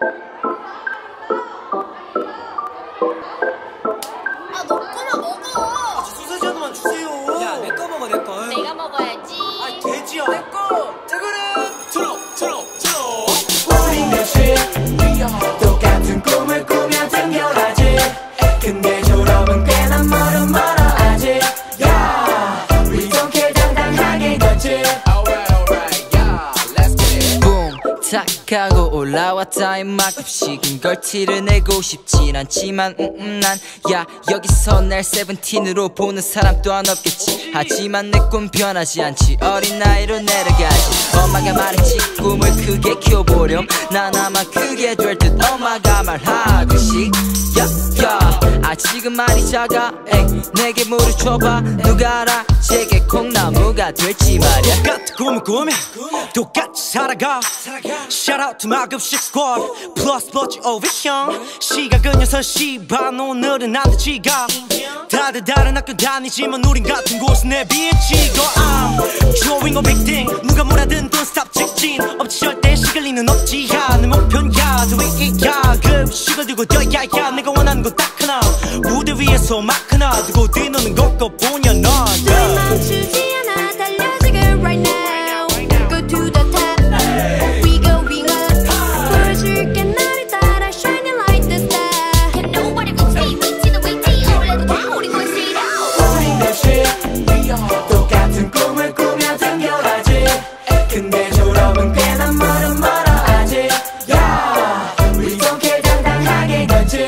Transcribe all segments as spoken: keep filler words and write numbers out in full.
아, 너 거나 먹어. 아, 소세지 하나만 주세요. 야, 내 거 먹어, 내 거. 내가 먹어야지. 아이, 돼지야. 내 거. 자, 그래. 들어, 들어, 들어. 우린 대신 똑같은 꿈을 꾸며 등교하지. 근데 졸업은 꽤나 멀어 멀어 아직. 야, we don't care 당당하게 걷지. Alright, alright, yeah, let's get it. 붐 탁 하고 올라왔다 이만큼 식은 걸 티를 내고 싶진 않지만 음, 음, 난 야 여기서 날 세븐틴으로 보는 사람 또한 없겠지. 하지만 내 꿈 변하지 않지. 어린 나이로 내려가지. 엄마가 말했지 꿈을 크게 키워보렴. 난 아마 크게 될 듯 엄마가 말하듯이. 야야 아직은 많이 작아. 에이, 내게 물을 줘봐. 누가 알아 제게 콩나무가 될지 말야. 똑같은 꿈을 꾸며 똑같이 살아가. Shout out to my 급식 squad 플러스 버치 오비션. 시각은 여섯 시 반 오늘은 난 지각. 다들 다른 학교 다니지만 우린 같은 곳에 내비치고 I'm doing a big thing. 누가 뭐라든 don't stop 직진. 없지 절대 시갈 리는 없지. 야 내 목표는 야도 위야. 급식을 들고 뛰어야야. 내가 원하는 건 딱 하나. 무대 위에서 막 하나 두고 뛰노는 것거 보냐 넌. 멈추지 않아 달려 지금 right now. Go to the top. We going up. 보여줄게 나를 따라 shining like the star. Can nobody beat me? 위치는 위치. 올래도 다 우리 걸 싫어. 우린 대신 똑같은 꿈을 꾸며 등교하지. 근데 졸업은 꽤나 멀어 멀어 아직. 야, we don't care 당당하게 걷지.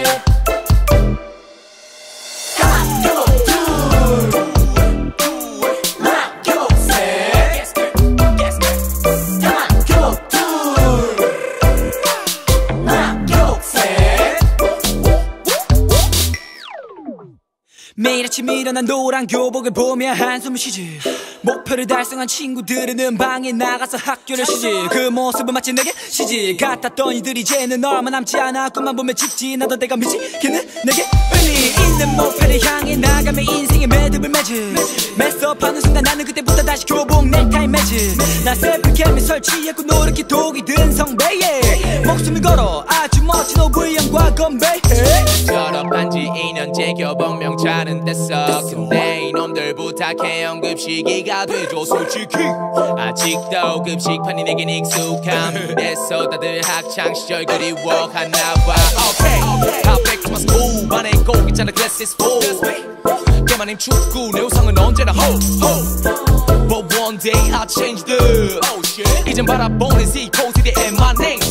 매일 아침 일어나 노란 교복을 보며 한숨을 쉬지. 목표를 달성한 친구들은 음방에 나가서 학교를 쉬지. 그 모습은 마치 내게 시집 같았던 이들이 이제는 얼마 남지 않아. 꿈만 보며 직진하던 때가 미치겠는 내게 의미 있는 목표를 향해 나가며 인생의 매듭을 맺지. 메스업하는 순간 나는 그때부터 다시 교복 넥타이 매지. 나 셀프캠에 설치했고 노력해 독이 든 성배에 목숨을 걸어 아주 멋진 오브형과 건배. 졸업한 지 이 년째 교복 명찰은 뗐어. 근데 이놈들 부탁해 연급시기가 되죠 솔직히. 아직도 급식판이 내겐 익숙함. 됐어 다들 학창시절 그리워하나봐. Okay, I'm back to my school. 반에 꼭 있잖아 classes full. 그만님 축구 내 우상은 언제나 ho ho. But one day I changed it. Oh shit. 이젠 바라보는 Z 코스의 my name.